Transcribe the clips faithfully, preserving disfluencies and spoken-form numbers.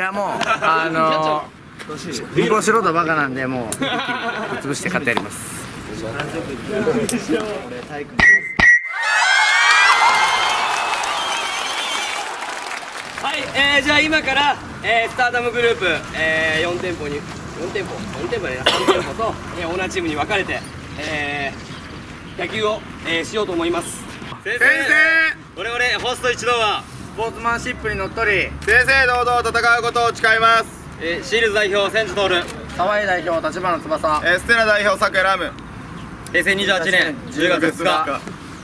やもうあのー、向こう素人バカなんでもう一気に潰して勝ってやります。 はい、えー、じゃあ今から、えー、スターダムグループ、えー、よん店舗によん店舗よん店舗ねさん店舗と、えー、オーナーチームに分かれて、えー、野球を、えー、しようと思います。先生、我々ホスト一同はスポーツマンシップにのっとり正々堂々戦うことを誓います。 えー、シールズ代表千住徹、 沢井代表立花翼、 えー、ステラ代表佐久ラム、 平成にじゅうはちねんじゅうがつふつか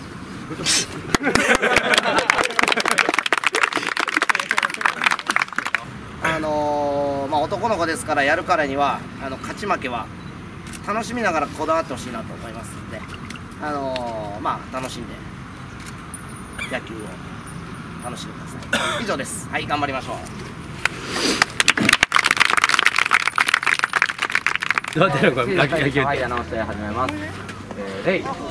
あのー、まあ男の子ですからやるからにはあの勝ち負けは楽しみながらこだわってほしいなと思いますので、あのー、まあ楽しんで野球を楽しんでください。以上です。はい、頑張りましょう。 どうやってやるのこれ野球って。 はい、アナウンス始めます。えー、レイ。 ちょー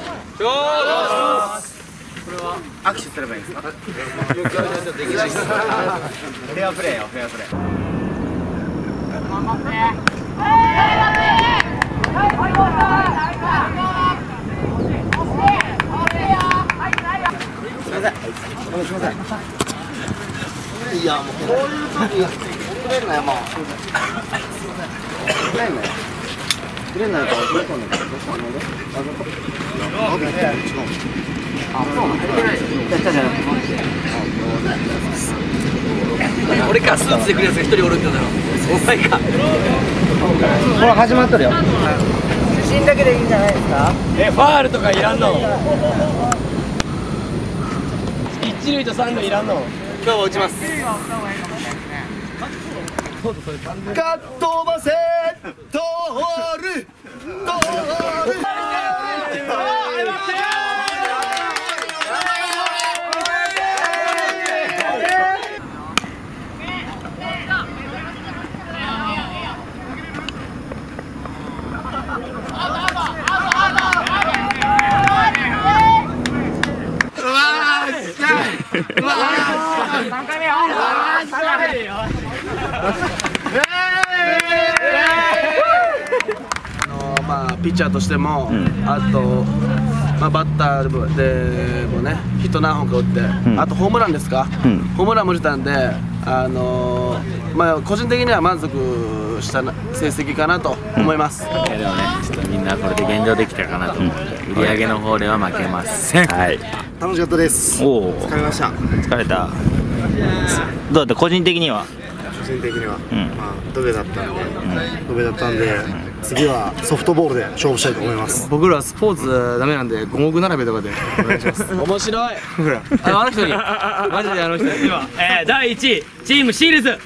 これは握手すればいいですか？フェアプレーよ、フェアプレー。頑張って。すみません。すみません。いやもうこういう時くれんなよもう。くれんなよ。くれんなよからくれそうなんだけどどうしたの？わざと？あ、そうなんだ。 俺かスーツで来るやつが一人おるって言うんだろ。お前か。 これ始まっとるよ。主審だけでいいんじゃないですか？ え、ファールとかいらんの？一塁と三塁いらんの？今日は打ちます。 かっ飛ばせ通る通る。 三回目よ。 あのまあピッチャーとしても、うん、あと、まあ、バッターでもねヒット何本か打って、うん、あとホームランですか、うん、ホームランも打ったんで、あのまあ、個人的には満足した成績かなと思います。 いやでもね、ちょっとみんなこれで現状できたかなと思って、売り上げの方では負けません。はい、 楽しかったです。おお、疲れました。 疲れた。どうだった個人的には？ 個人的には、うん、まあドベだったんで、うん、ドベだったんで、うん、次はソフトボールで勝負したいと思います。 僕らスポーツダメなんで五目並べとかでお願いします。面白い。ほら、あのあの人に、マジであの人に。 では、えー、だいいちいチームシールズ。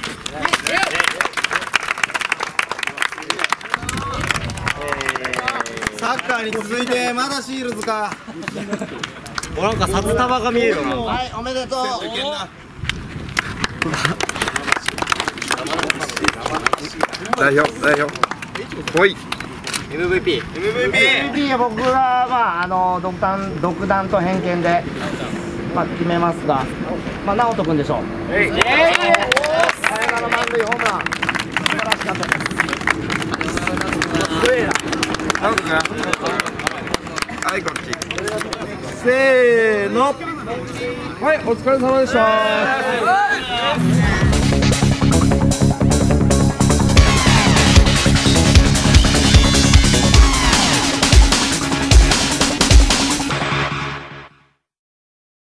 サッカーに続いてまだシールズか。 お、なんか札束が見えるな。 はい、おめでとう。 代表代表。ほい。 エムブイピー。エムブイピー。 エムブイピー は僕はまああの独断独断と偏見でまあ決めますが、まあ直人君でしょう。えい。えい。サヨナラ満塁ホームラン。素晴らしかったです。 直人君。はい、こっち。せーの。はい、お疲れ様でした。